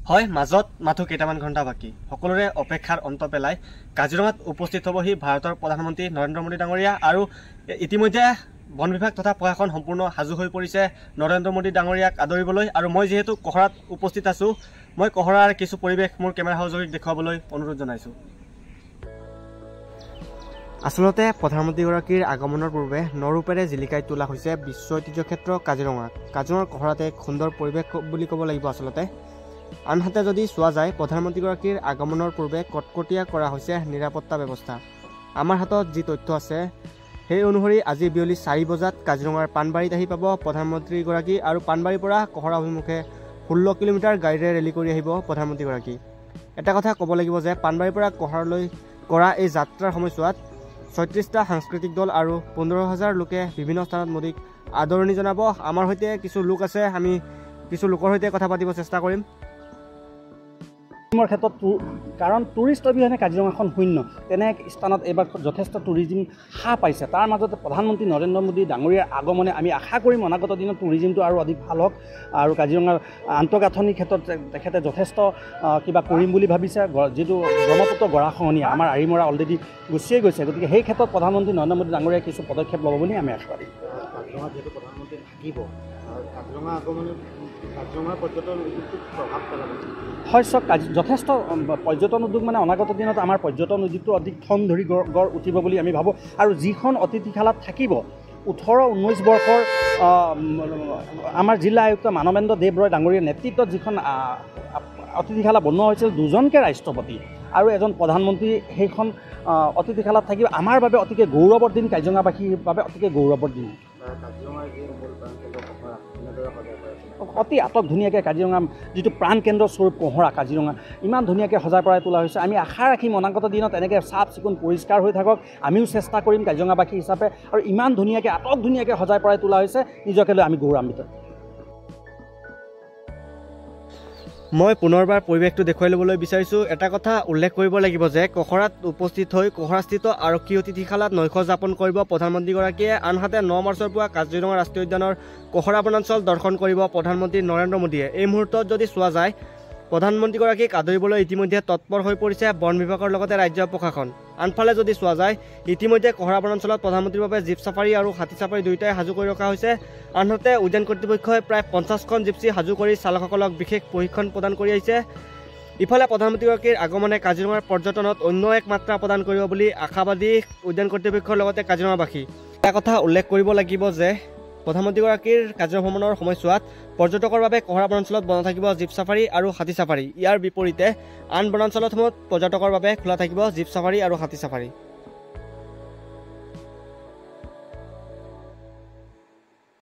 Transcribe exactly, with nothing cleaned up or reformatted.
হয় মাজত মাথো কেইটামান ঘণ্টা বাকী সকলোৰে অপেক্ষাৰ অন্ত পেলাই কাজিৰঙাত উপস্থিত হ'বহি ভাৰতৰ প্ৰধানমন্ত্ৰী নৰেন্দ্ৰ মোদী ডাঙৰীয়া আৰু ইতিমধ্যে বন বিভাগ তথা প্ৰশাসন সম্পূৰ্ণ সাজু হৈ পৰিছে নৰেন্দ্ৰ মোদী ডাঙৰীয়াক আদৰিবলৈ আৰু মই যেহেতু কহৰাত উপস্থিত আছো মই কহৰাৰ কিছু পৰিৱেশ মোৰ কেমেৰা সহযোগীক দেখুৱাবলৈ অনুৰোধ জনাইছো। আসলতে প্ৰধানমন্ত্ৰীগৰাকীৰ আগমনৰ পূৰ্বে নৰূপেৰে জিলিকাই তোলা হৈছে বিশ্ব ঐতিহ্য ক্ষেত্ৰ কাজিৰঙাক। কাজিৰঙাৰ কহৰাতে এক সুন্দৰ পৰিৱেশ বুলি ক'ব লাগিব। আসলতে আনহাতে যদি চোৱা যায় প্ৰধানমন্ত্ৰীগৰাকীৰ আগমনৰ পূৰ্বে কটকটীয়া কৰা হৈছে নিৰাপত্তা ব্যৱস্থা। আমাৰ হাতত যি তথ্য আছে সেই অনুসৰি আজি বিয়লি চাৰি বজাত কাজিৰঙাৰ পাণবাৰীত আহি পাব প্ৰধানমন্ত্ৰীগৰাকী আৰু পাণবাৰীৰ পৰা কহৰা অভিমুখে ষোল্ল কিলোমিটাৰ গাড়ীৰে ৰেলী কৰি আহিব প্ৰধানমন্ত্ৰীগৰাকী। এটা কথা ক'ব লাগিব যে পাণবাৰীৰ পৰা কহৰালৈ কৰা এই যাত্ৰাৰ সময়ছোৱাত ছয়ত্ৰিশটা সাংস্কৃতিক দল আৰু পোন্ধৰ হাজাৰ লোকে বিভিন্ন স্থানত মোদীক আদৰণি জনাব। আমাৰ সৈতে কিছু লোক আছে, আমি কিছু লোকৰ সৈতে কথা পাতিব চেষ্টা কৰিম। ক্ষেত্ৰত কাৰণ টুৰিষ্ট অবিহনে কাজিৰঙাখন শূন্য, তেনে স্থানত এইবাৰ যথেষ্ট টুৰিজিম হ্ৰাস পাইছে। তাৰ মাজতে প্ৰধানমন্ত্ৰী নৰেন্দ্ৰ মোদী ডাঙৰীয়াৰ আগমনে আমি আশা কৰিম অনাগত দিনত টুৰিজিমটো আৰু অধিক ভাল হওক আৰু কাজিৰঙাৰ আন্তঃগাঁথনিৰ ক্ষেত্ৰত তেখেতে যথেষ্ট কিবা কৰিম বুলি ভাবিছে। যিটো ব্ৰহ্মপুত্ৰ গৰাখহনীয়া আমাৰ আৰিমৰা অলৰেডি গুচিয়ে গৈছে, গতিকে সেই ক্ষেত্ৰত প্ৰধানমন্ত্ৰী নৰেন্দ্ৰ মোদী ডাঙৰীয়াই কিছু পদক্ষেপ ল'ব বুলি আমি আশাবাদী। কাজিৰঙাত যিহেতু প্ৰধানমন্ত্ৰী থাকিব, কাজিৰঙা আগমনে কাজিৰঙাৰ পৰ্যটন উদ্যোগটোত প্ৰভাৱ পেলাব। হয় চক যথেষ্ট পৰ্যটন উদ্যোগ মানে অনাগত দিনত আমাৰ পৰ্যটন উদ্যোগটো অধিক ঠন ধৰি গঢ় উঠিব বুলি আমি ভাবোঁ। আৰু যিখন অতিথিশালাত থাকিব ওঠৰ ঊনৈছ বৰ্ষৰ আমাৰ জিলা আয়ুক্ত মানৱেন্দ্ৰ দেৱ ৰয় ডাঙৰীয়াৰ নেতৃত্বত যিখন অতিথিশালা বনোৱা হৈছিল দুজনকৈ ৰাষ্ট্ৰপতি আৰু এজন প্ৰধানমন্ত্ৰী সেইখন অতিথিশালাত থাকিব আমাৰ বাবে অতিকে গৌৰৱৰ দিন, কাজিৰঙাবাসীৰ বাবে অতিকে গৌৰৱৰ দিন। অতি আটক ধুনীয়াকৈ কাজিৰঙা যিটো প্ৰাণ কেন্দ্ৰ স্বৰূপ কহৰা কাজিৰঙা ইমান ধুনীয়াকৈ সজাই পৰাই তোলা হৈছে। আমি আশা ৰাখিম অনাগত দিনত এনেকৈ চাফ চিকুণ পৰিষ্কাৰ হৈ থাকক, আমিও চেষ্টা কৰিম কাজিৰঙাবাসী হিচাপে। আৰু ইমান ধুনীয়াকৈ আটক ধুনীয়াকৈ সজাই পৰাই তোলা হৈছে, নিজকে লৈ আমি গৌৰৱান্বিত। মই পুনৰবাৰ পৰিৱেশটো দেখুৱাই ল'বলৈ বিচাৰিছোঁ। এটা কথা উল্লেখ কৰিব লাগিব যে কহৰাত উপস্থিত হৈ কহৰাস্থিত আৰক্ষী অতিথিশালাত নৈশ যাপন কৰিব প্ৰধানমন্ত্ৰীগৰাকীয়ে। আনহাতে ন মাৰ্চৰ পৰা কাজিৰঙা ৰাষ্ট্ৰীয় উদ্যানৰ কহৰা বনাঞ্চল দৰ্শন কৰিব প্ৰধানমন্ত্ৰী নৰেন্দ্ৰ মোদীয়ে। এই মুহূৰ্তত যদি চোৱা যায় প্ৰধানমন্ত্ৰীগৰাকীক আদৰিবলৈ ইতিমধ্যে তৎপৰ হৈ পৰিছে বন বিভাগৰ লগতে ৰাজ্য প্ৰশাসন। আনফালে যদি চোৱা যায় ইতিমধ্যে কহৰা বনাঞ্চলত প্ৰধানমন্ত্ৰীৰ বাবে জীপ চাফাৰী আৰু হাতী চাফাৰী দুয়োটাই সাজু কৰি ৰখা হৈছে। আনহাতে উদ্যান কৰ্তৃপক্ষই প্ৰায় পঞ্চাছখন জিপচি সাজু কৰি চালকসকলক বিশেষ প্ৰশিক্ষণ প্ৰদান কৰি আহিছে। ইফালে প্ৰধানমন্ত্ৰীগৰাকীৰ আগমনে কাজিৰঙাৰ পৰ্যটনত অন্য এক মাত্ৰা প্ৰদান কৰিব বুলি আশাবাদী উদ্যান কৰ্তৃপক্ষৰ লগতে কাজিৰঙাবাসী। এটা কথা উল্লেখ কৰিব লাগিব যে প্ৰধানমন্ত্ৰীগৰাকীৰ কাজিৰঙা ভ্ৰমণৰ সময়ছোৱাত পৰ্যটকৰ বাবে কহৰা বনাঞ্চলত বন্ধ থাকিব জীপ চাফাৰী আৰু হাতী চাফাৰী। ইয়াৰ বিপৰীতে আন বনাঞ্চলসমূহত পৰ্যটকৰ বাবে খোলা থাকিব জীপ চাফাৰী আৰু হাতী চাফাৰী।